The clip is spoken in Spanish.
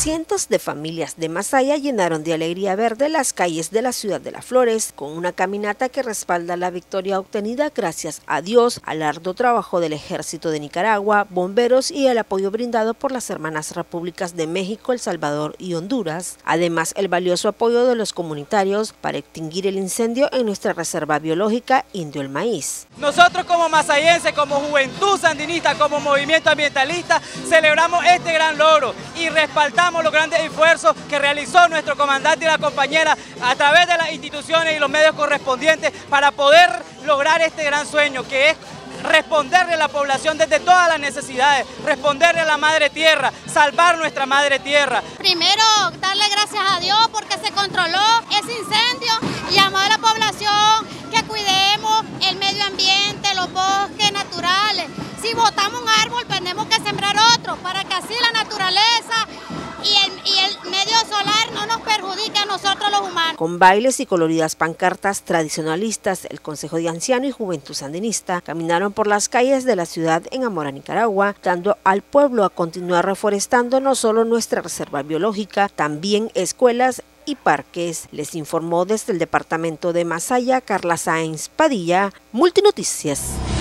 Cientos de familias de Masaya llenaron de alegría verde las calles de la ciudad de Las Flores con una caminata que respalda la victoria obtenida gracias a Dios, al arduo trabajo del Ejército de Nicaragua, bomberos y el apoyo brindado por las hermanas repúblicas de México, El Salvador y Honduras. Además, el valioso apoyo de los comunitarios para extinguir el incendio en nuestra reserva biológica Indio El Maíz. Nosotros como masayenses, como Juventud Sandinista, como movimiento ambientalista, celebramos este gran logro y respaldamos los grandes esfuerzos que realizó nuestro comandante y la compañera a través de las instituciones y los medios correspondientes para poder lograr este gran sueño, que es responderle a la población desde todas las necesidades, responderle a la madre tierra, salvar nuestra madre tierra. Primero, darle gracias a Dios porque se controló ese incendio y llamar a la población que cuidemos el medio ambiente, los bosques naturales. Si botamos un árbol, tenemos que sembrar otro para que así la naturaleza y el medio solar no nos perjudique a nosotros los humanos. Con bailes y coloridas pancartas tradicionalistas, el Consejo de Ancianos y Juventud Sandinista caminaron por las calles de la ciudad en amor a Nicaragua, dando al pueblo a continuar reforestando no solo nuestra reserva biológica, también escuelas y parques. Les informó desde el departamento de Masaya Carla Sáenz Padilla, Multinoticias.